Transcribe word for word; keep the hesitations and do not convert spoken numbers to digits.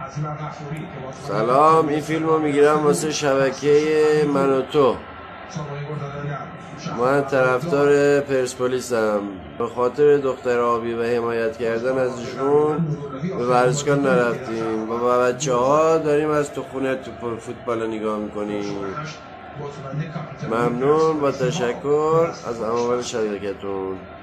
سلام، این فیلم رو میگیرم واسه شبکه من و تو. من طرفدار پرسپولیسم، به خاطر دختر آبی و حمایت کردن ازشون به ورزشگاه نرفتیم و با بچه ها داریم از تو خونه تو فوتبال نگاه میکنیم. ممنون، با تشکر از عوامل شرکتون.